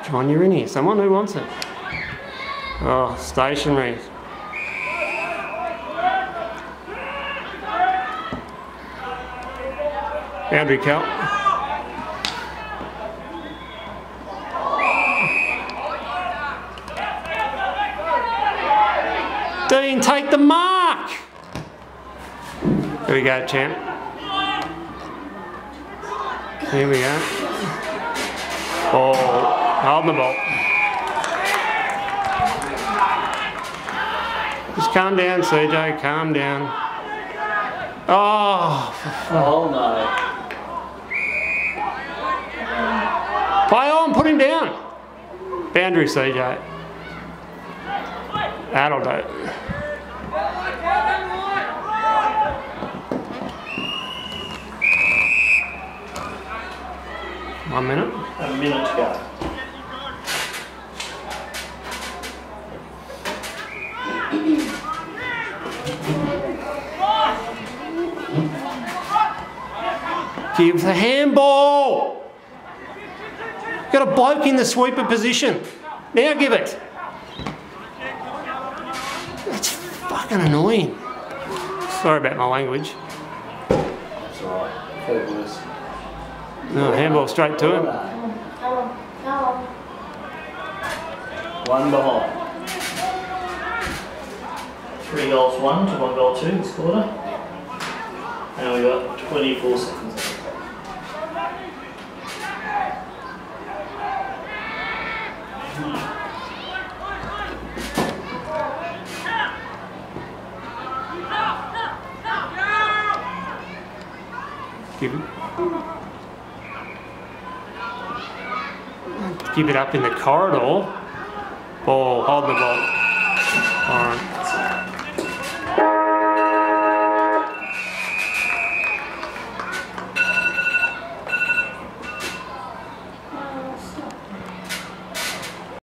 John, you're in here. Someone who wants it. Oh, stationary. Boundary Cal. Dean, take the mark! Here we go, champ. Here we go. Ball. Hold the ball. Just calm down, CJ. Calm down. Oh. Oh no. Play on, put him down. Boundary, CJ. That'll do. One minute. A minute to go. Give the handball. Got a bloke in the sweeper position. Now give it. That's fucking annoying. Sorry about my language. It's alright. Fair worse. No, handball straight to him. One behind. 3 goals 1 to 1 goal 2 this quarter. And we've got 24 seconds left. Give it up in the corridor. Ball, hold the ball. All right.